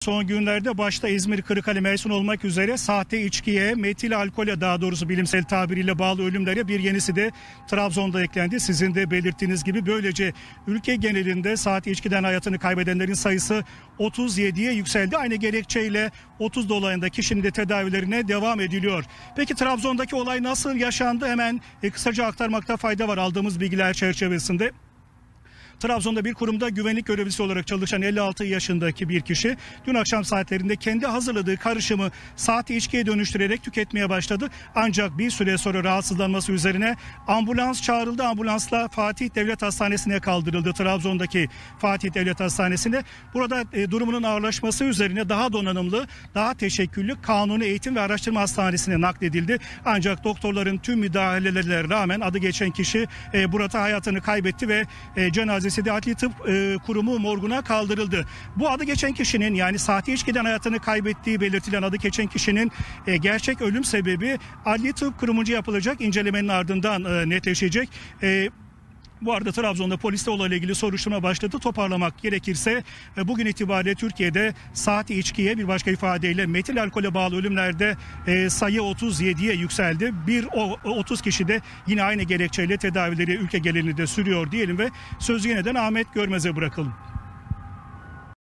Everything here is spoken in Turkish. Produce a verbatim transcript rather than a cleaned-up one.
Son günlerde başta İzmir, Kırıkkale, Mersin olmak üzere sahte içkiye, metil alkole daha doğrusu bilimsel tabiriyle bağlı ölümlere bir yenisi de Trabzon'da eklendi. Sizin de belirttiğiniz gibi böylece ülke genelinde sahte içkiden hayatını kaybedenlerin sayısı otuz yediye yükseldi. Aynı gerekçeyle otuz dolayında kişinin de tedavilerine devam ediliyor. Peki Trabzon'daki olay nasıl yaşandı? Hemen e, kısaca aktarmakta fayda var aldığımız bilgiler çerçevesinde. Trabzon'da bir kurumda güvenlik görevlisi olarak çalışan elli altı yaşındaki bir kişi dün akşam saatlerinde kendi hazırladığı karışımı sahte içkiye dönüştürerek tüketmeye başladı. Ancak bir süre sonra rahatsızlanması üzerine ambulans çağrıldı. Ambulansla Fatih Devlet Hastanesi'ne kaldırıldı. Trabzon'daki Fatih Devlet Hastanesi'ne. Burada e, durumunun ağırlaşması üzerine daha donanımlı, daha teşekküllü Kanuni Eğitim ve Araştırma Hastanesi'ne nakledildi. Ancak doktorların tüm müdahalelerine rağmen adı geçen kişi e, burada hayatını kaybetti ve e, cenazesi de Adli Tıp e, Kurumu morguna kaldırıldı. Bu adı geçen kişinin, yani sahte içkiden hayatını kaybettiği belirtilen adı geçen kişinin e, gerçek ölüm sebebi Adli Tıp Kurumunca yapılacak incelemenin ardından e, netleşecek. E, Bu arada Trabzon'da polis de olayla ilgili soruşturma başladı. Toparlamak gerekirse bugün itibariyle Türkiye'de sahte içkiye, bir başka ifadeyle metil alkole bağlı ölümlerde e, sayı otuz yediye yükseldi. Bir o otuz kişi de yine aynı gerekçeyle tedavileri ülke genelinde sürüyor diyelim ve sözü yeniden Ahmet Görmez'e bırakalım.